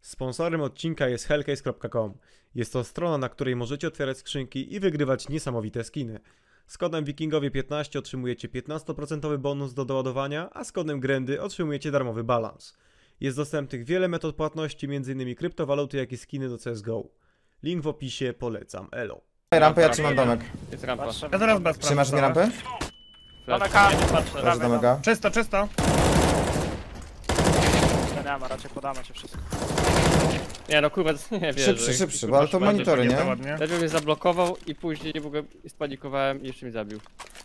Sponsorem odcinka jest hellcase.com. Jest to strona, na której możecie otwierać skrzynki i wygrywać niesamowite skiny. Z kodem wikingowie15 otrzymujecie 15% bonus do doładowania, a z kodem Grendy otrzymujecie darmowy balans. Jest dostępnych wiele metod płatności, m.in. kryptowaluty, jak i skiny do CSGO. Link w opisie, polecam, elo. Rampę, ja trzymam domek. Jest rampa. Ja teraz bez Trzymasz mi rampę? Domeka! Leży domeka. Czysto, czysto! Nie ma, raczej podamy cię wszystko. Nie no kurwa, nie wiem. Szybszy, bo ale to monitory, nie? Lepiej mnie zablokował i później w ogóle spanikowałem i jeszcze mnie zabił.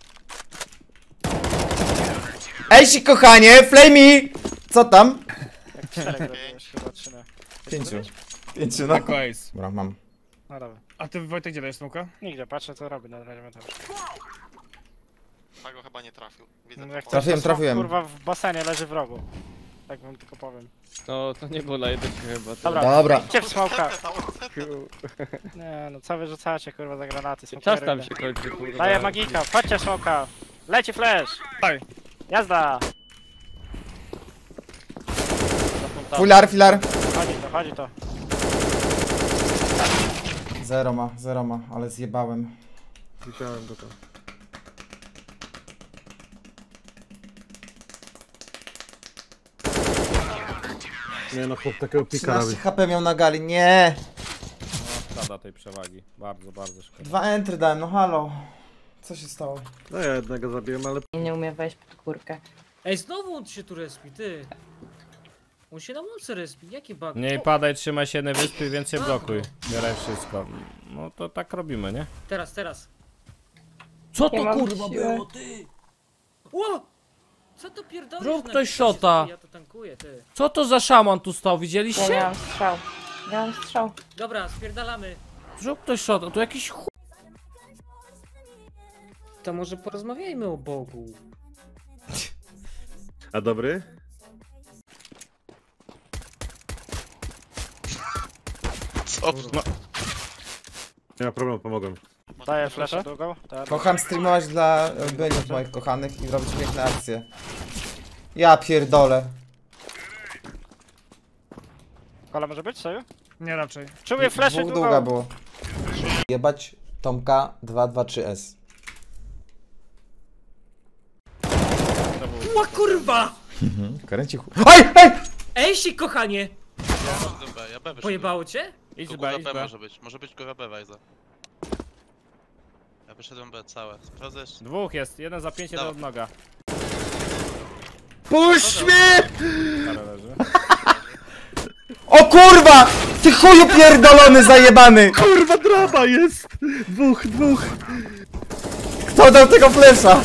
Ejsi kochanie, flamey! Co tam? Jak 4 zrobiłeś chyba, czy nie? 5, no. Ace. Dobra, mam. No dobra. A ty Wojtek gdzie dajesz smoka? Nigdzie, patrzę co robi na razie też. Tego chyba nie trafił. Widzę. No jak Trafiłem, coś, to smok, trafiłem. Kurwa w basenie leży w rogu. Tak wam tylko powiem. No to nie było na jedynkę chyba. Dobra. Dobra. Idźcie w smoka. Nie no, co wyrzucacie kurwa za granaty? Czas tam się kończy kurwa. Daję magika, chodźcie w smoka. Leci flash. Daj. Jazda. Filar. Chodzi to. Zero ma, ale zjebałem. Widziałem go tam. Nie no, chłop takiego pika 13 robi. HP miał na gali, nie! Szkoda tej przewagi. Bardzo szkoda. 2 entry dałem, no halo. Co się stało? No ja jednego zabiłem, ale... Nie umie wejść pod górkę. Ej, znowu on się tu respi, ty. On się na mulce respi, jaki bug? Nie padaj, trzymaj się jednej wyspy i więcej blokuj. Bieraj wszystko. No to tak robimy, nie? Teraz. Co Nie to mam kurwa siły. było, ty? Ło! Co to pierdolisz? Rób na ktoś pisie shota. sobie? Ja to tankuję, ty. Co to za szaman tu stał, Ja widzieliście? miałam strzał. Miałam strzał. Dobra, spierdalamy. Zrób ktoś shota, tu jakiś chuj. To może porozmawiajmy o Bogu. A dobry? Co? Nie ma problemu, pomogłem. Daję flasha długą. Kocham streamować dla byniów moich kochanych i robić piękne akcje. Ja pierdolę. Kola może być, serio? Nie raczej. Czuję Dwóch flaszy długa długą. było. Jebać Tomka 223S. Ła kurwa! Kręci chuj. Ej! Ej, si kochanie! Ja B wyszedłem. Pojebało cię? Idź Góra B, idź B B. może być góra B, Wajza. Ja wyszedłem B całe. Sprawdzasz? Dwóch jest, jeden za 5, jeden od noga. Puść mnie! Parę leży. O kurwa! Ty chuju pierdolony zajebany! Kurwa, drama jest! Dwóch! Kto dał tego flesza?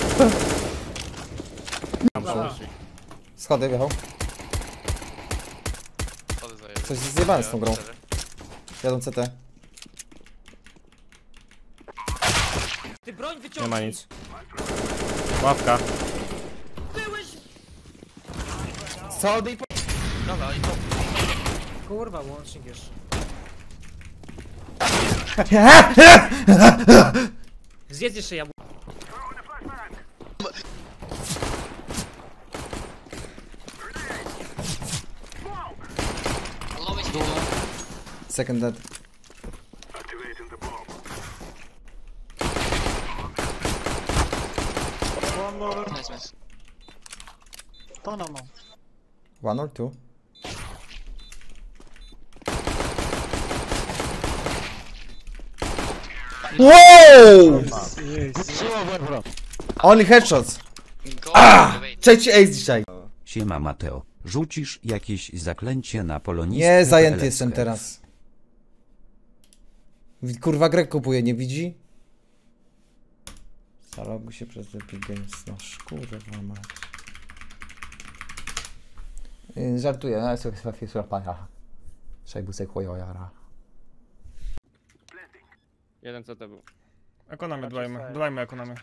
Schody wjechał. Schody zajęły. Coś jest zjebane z tą grą. Jadą CT. Ty broń Nie wyciągnij. ma nic. Ławka. Byłeś... Schody i po... Dobra, i to. Kurwa, łącznik jeszcze. Zjedz jeszcze jabłko. Second dead. One or two? Wow! Only headshots. Trzeci ace dzisiaj. Siema Mateo, rzucisz jakieś zaklęcie na polonistę? Nie, zajęty LSK? jestem teraz. Kurwa, grę kupuje, nie widzi? Zaloguj się przez Epic Games. No kurwa mać. Żartuję, no jest chyba fisura pana. Szajbusek chojojara. Jeden CT był. Ekonomię dbajmy ekonomię.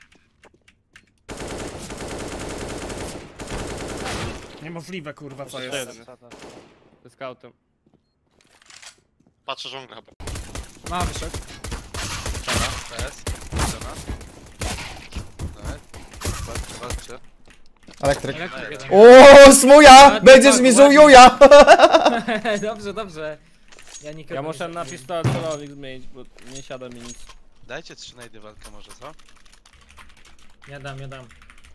Niemożliwe kurwa co jest. Ze scoutem. Patrzę żonglę chyba. Ma wyszedł. PS. Patrzcie. Elektryk. Elektryk jeden. O, smuja! Będziesz mi żył juja! Dobrze, dobrze. Ja nikogo Ja nie muszę na zabiję. pistolet celownik zmienić, bo nie siada mi nic. Dajcie 3 najdy walkę może, co? Ja dam.